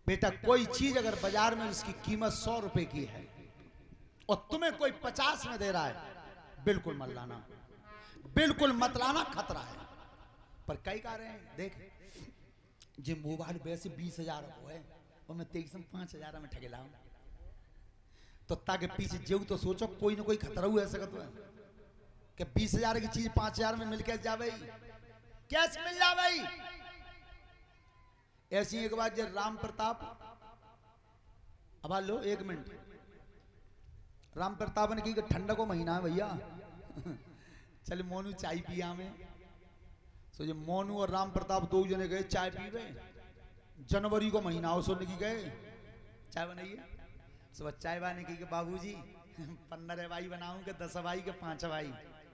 बेटा कोई चीज अगर बाजार में उसकी कीमत 100 रुपए की है और तुम्हें कोई 50 में दे रहा है, बिल्कुल मत लाना, बिल्कुल मत लाना, खतरा है। पर कई कह रहे हैं देख जे मोबाइल वैसे 20,000 को है और मैं 5,000 में ठगे लाऊं, तो ताकि पीछे जेऊ तो सोचो कोई ना कोई खतरा हुआ ऐसा तो है कि 20,000 की चीज 5,000 में मिल के जावे, कैसे मिल जावे। ऐसी एक बात जब राम प्रताप, अब लो 1 मिनट, राम प्रताप ने की ठंडा को महीना है भैया चल मोनू चाय पिया में, सो ये मोनू और राम प्रताप 2 जने गए चाय पीवे, जनवरी को महीना हो, सोने की गए चाय बनाइए, सुबह चाय बाने की बाबूजी 15 भाई बनाऊं के 10 भाई के 5 भाई।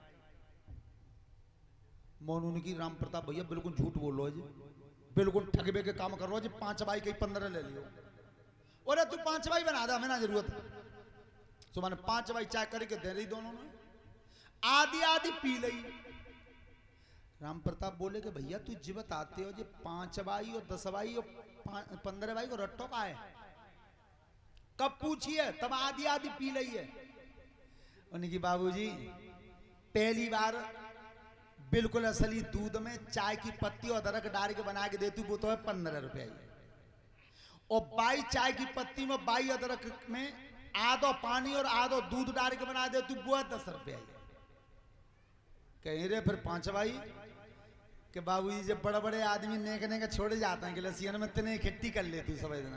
मोनू ने की राम प्रताप भैया बिल्कुल झूठ बोल लो जी, बिल्कुल ठगबे के काम कर रहा जी, 5 भाई के 15 ले लियो, अरे तू 5 भाई बना दे, हमें ना जरूरत। सो मैंने 5 भाई चाय करके दे रही, दोनों ने आधी आधी पी ली। राम प्रताप बोले कि भैया तू जी बताते हो जी 5 भाई और 10 भाई और 15 भाई को रट्टो का है, कब पूछिए, तब आधी आधी पी ली है। उनकी बाबूजी पहली बार बिल्कुल असली दूध में चाय की पत्ती और अदरक डाल के बना के देती, वो तो है 15 रुपया, और 22 चाय की पत्ती में 22 अदरक में आधो पानी और आधो दूध डाल के बना देती, वो है 10 रुपया। कहीं रे फिर 5 भाई के बाबूजी जब बड़े बड़े आदमी नेकने का छोड़े जाते हैं कि लसियन में तने इकट्ठी कर लेती सब इतना,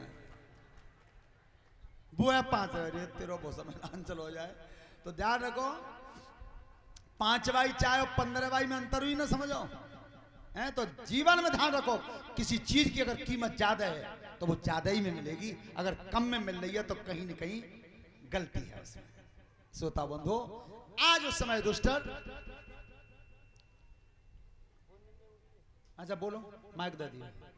वो है 5, अरे तेरा बहुत चल हो जाए। तो ध्यान रखो 5 भाई चाय और 15 भाई में अंतर हुई ना, समझो है। तो जीवन में ध्यान रखो किसी चीज की अगर कीमत ज्यादा है तो वो ज्यादा ही में मिलेगी, अगर कम में मिल रही है तो कहीं न कहीं गलती है उसमें। श्रोता बंधु आज उस समय दुष्टर, अच्छा बोलो माइक दे दिया।